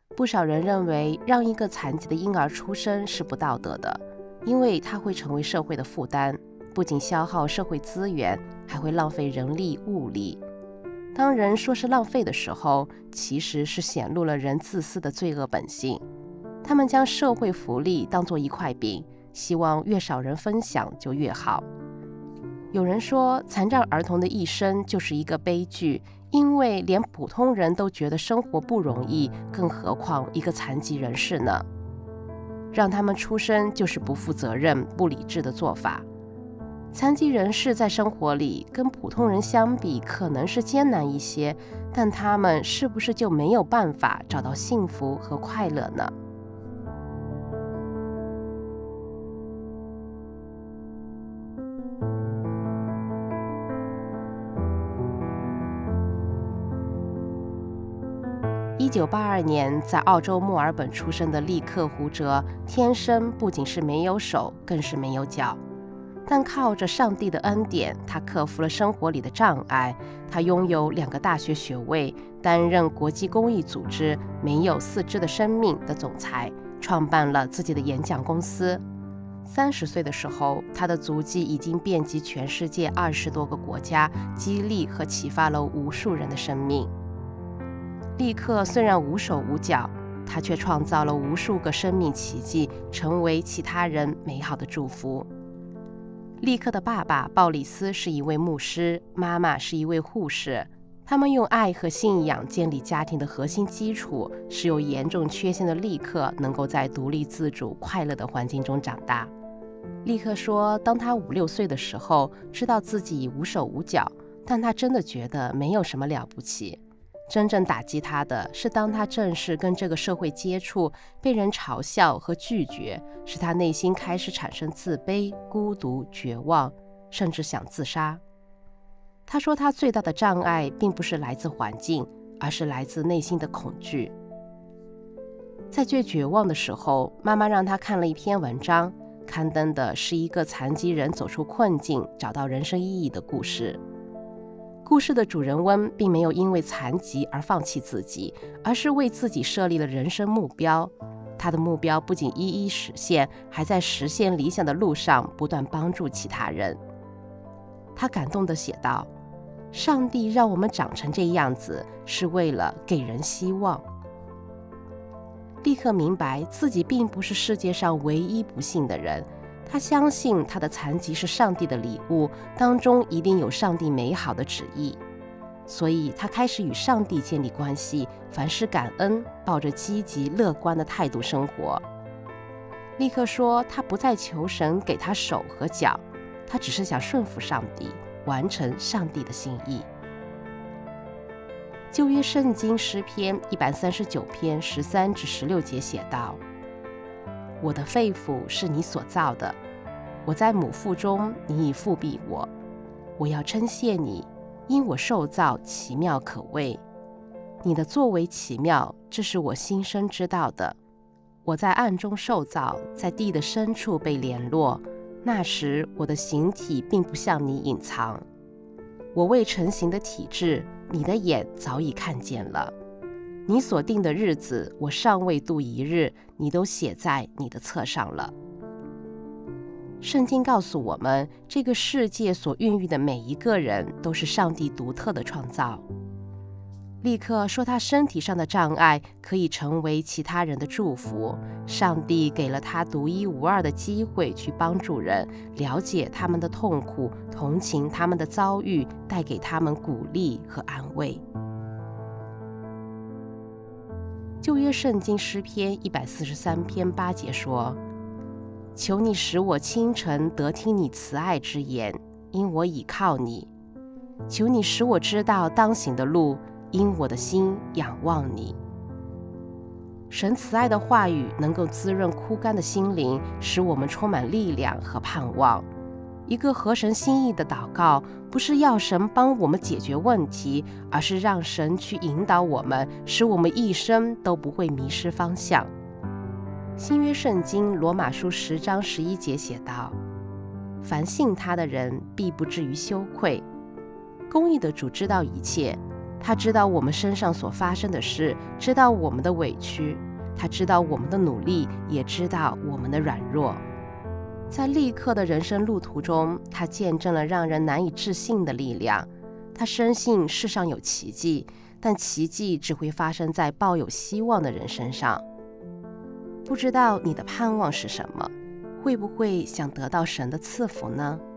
不少人认为让一个残疾的婴儿出生是不道德的，因为他会成为社会的负担，不仅消耗社会资源，还会浪费人力物力。当人说是浪费的时候，其实是显露了人自私的罪恶本性。他们将社会福利当作一块饼，希望越少人分享就越好。有人说，残障儿童的一生就是一个悲剧，因为连普通人都觉得生活不容易，更何况一个残疾人士呢？让他们出生就是不负责任、不理智的做法。残疾人士在生活里跟普通人相比可能是艰难一些，但他们是不是就没有办法找到幸福和快乐呢？1982年在澳洲墨尔本出生的利克·胡哲，天生不仅是没有手，更是没有脚。但靠着上帝的恩典，他克服了生活里的障碍。他拥有2个大学学位，担任国际公益组织没有四肢的生命的总裁，创办了自己的演讲公司。30岁的时候，他的足迹已经遍及全世界20多个国家，激励和启发了无数人的生命。利克虽然无手无脚，他却创造了无数个生命奇迹，成为其他人美好的祝福。利克的爸爸鲍里斯是一位牧师，妈妈是一位护士。他们用爱和信仰建立家庭的核心基础，使有严重缺陷的利克能够在独立自主、快乐的环境中长大。利克说，当他5、6岁的时候，知道自己无手无脚，但他真的觉得没有什么了不起。真正打击他的是，当他正式跟这个社会接触，被人嘲笑和拒绝，使他内心开始产生自卑、孤独、绝望，甚至想自杀。他说，他最大的障碍并不是来自环境，而是来自内心的恐惧。在最绝望的时候，妈妈让他看了一篇文章，刊登的是一个残疾人走出困境，找到人生意义的故事。故事的主人翁并没有因为残疾而放弃自己，而是为自己设立了人生目标。他的目标不仅一一实现，还在实现理想的路上不断帮助其他人。他感动地写道，上帝让我们长成这样子，是为了给人希望。立刻明白自己并不是世界上唯一不幸的人，他相信他的残疾是上帝的礼物，当中一定有上帝美好的旨意。所以他开始与上帝建立关系，凡事感恩，抱着积极乐观的态度生活。立刻说，他不再求神给他手和脚，他只是想顺服上帝，完成上帝的心意。旧约圣经诗篇139篇13至16节写道，我的肺腑是你所造的，我在母腹中，你已复庇我。我要称谢你，因我受造奇妙可畏。你的作为奇妙，这是我心生知道的。我在暗中受造，在地的深处被联络。那时我的形体并不向你隐藏。我未成形的体质，你的眼早已看见了。你所定的日子，我尚未度一日，你都写在你的册上了。圣经告诉我们，这个世界所孕育的每一个人都是上帝独特的创造。立刻说他身体上的障碍可以成为其他人的祝福，上帝给了他独一无二的机会去帮助人，了解他们的痛苦，同情他们的遭遇，带给他们鼓励和安慰。旧约圣经诗篇143篇8节说，求你使我清晨得听你慈爱之言，因我倚靠你。求你使我知道当行的路，因我的心仰望你。神慈爱的话语能够滋润枯干的心灵，使我们充满力量和盼望。一个合神心意的祷告，不是要神帮我们解决问题，而是让神去引导我们，使我们一生都不会迷失方向。新约圣经罗马书10章11节写道，凡信他的人必不至于羞愧。公义的主知道一切， 他知道我们身上所发生的事，知道我们的委屈，他知道我们的努力，也知道我们的软弱。在立刻的人生路途中，他见证了让人难以置信的力量。他深信世上有奇迹，但奇迹只会发生在抱有希望的人身上。不知道你的盼望是什么？会不会想得到神的赐福呢？